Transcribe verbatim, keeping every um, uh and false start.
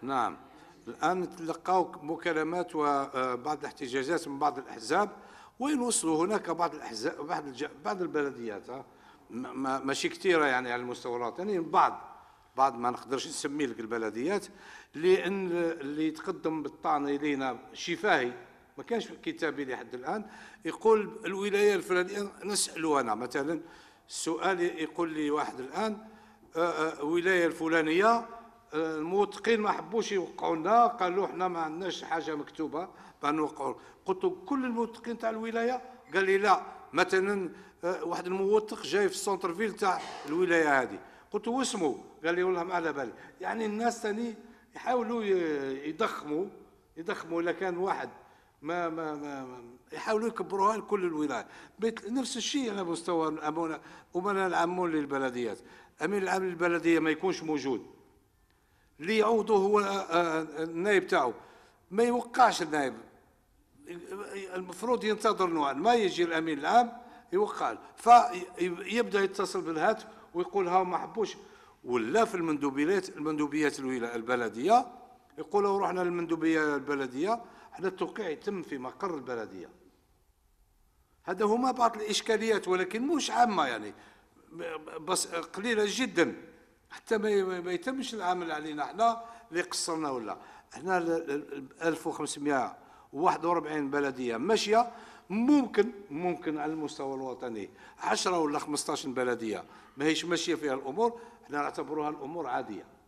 نعم. الآن تلقاو مكالمات وبعض الاحتجاجات من بعض الأحزاب، وين وصلوا هناك بعض الأحزاب بعض الج... بعض البلديات ما... ماشي كثيرة يعني على المستوى الوطني، بعض بعض ما نقدرش نسمي لك البلديات لأن اللي يتقدم بالطعن إلينا شفاهي ما كانش كتابي لحد الآن، يقول الولاية الفلانية. نسأله أنا مثلا السؤال، يقول لي واحد الآن الولاية الفلانية الموثقين ما حبوش يوقعوا لنا، قالوا احنا ما عندناش حاجه مكتوبه بان نوقعوا. قلت له كل الموثقين تاع الولايه؟ قال لي لا، مثلا واحد الموثق جاي في السونتر فيل تاع الولايه هذه. قلت له واسمه؟ قال لي والله ما على بالي. يعني الناس ثاني يحاولوا يضخموا يضخموا اذا كان واحد ما ما ما يحاولوا يكبروها لكل الولايات. نفس الشيء على مستوى الامناء العامون للبلديات. امين العام للبلديه ما يكونش موجود، اللي يعوضه هو النائب تاعو، ما يوقعش النائب. المفروض ينتظر نوعا ما يجي الامين العام يوقع، فيبدا يتصل بالهاتف ويقول ها ما حبوش. ولا في المندوبيات المندوبيات البلديه يقولوا رحنا للمندوبيه البلديه، احنا التوقيع يتم في مقر البلديه. هذا هما بعض الاشكاليات، ولكن مش عامه يعني، بس قليله جدا حتى ما يتمش العمل علينا احنا اللي قصرنا. ولا احنا ألف وخمسمائة وواحد وأربعين بلديه ماشيه، ممكن ممكن على المستوى الوطني عشرة ولا خمسطاش بلديه ما هيش ماشيه فيها الامور، احنا نعتبروها الامور عاديه.